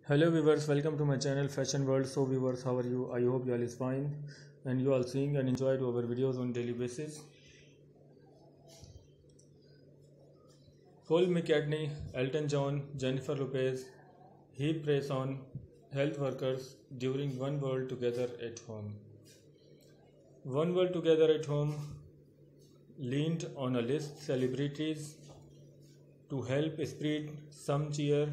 Hello viewers, welcome to my channel Fashion World. So viewers, how are you? I hope you all is fine and you all seeing and enjoyed our videos on daily basis. Paul McCartney, Elton John, Jennifer Lopez, heap praise on health workers during One World Together at Home. One World Together at Home leaned on a list celebrities to help spread some cheer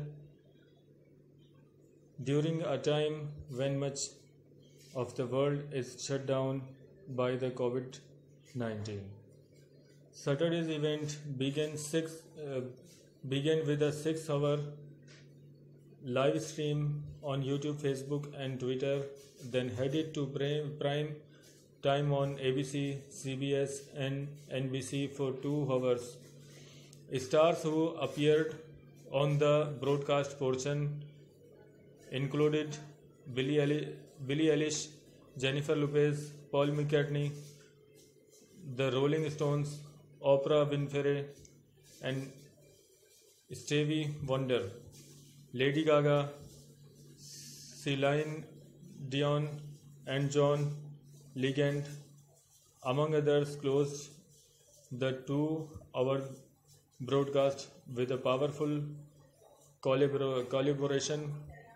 during a time when much of the world is shut down by the COVID-19. Saturday's event began with a 6-hour live stream on YouTube, Facebook, and Twitter, then headed to prime time on ABC, CBS, and NBC for 2 hours. Stars who appeared on the broadcast portion included Billie Eilish, Jennifer Lopez, Paul McCartney, the Rolling Stones, Oprah Winfrey, and Stevie Wonder, Lady Gaga, Celine Dion, and John Legend, among others, closed the 2-hour broadcast with a powerful collaboration.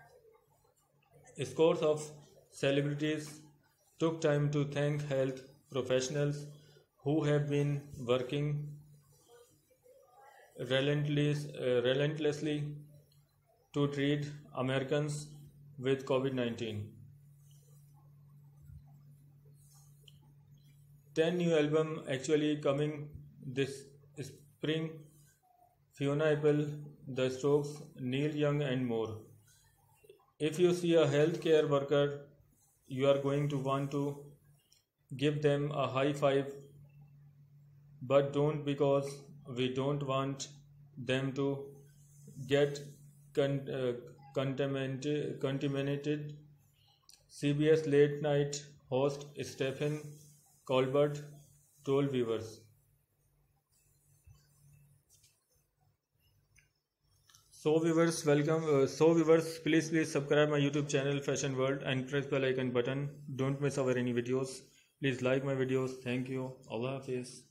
Scores of celebrities took time to thank health professionals who have been working relentlessly to treat Americans with COVID-19. 10 new albums actually coming this spring: Fiona Apple, The Strokes, Neil Young, and more. If you see a healthcare worker, you are going to want to give them a high five, but don't, because we don't want them to get contaminated. CBS late night host Stephen Colbert told viewers. So viewers, please subscribe my YouTube channel Fashion World and press bell icon button. Don't miss our any videos. Please like my videos. Thank you. Allah Hafiz.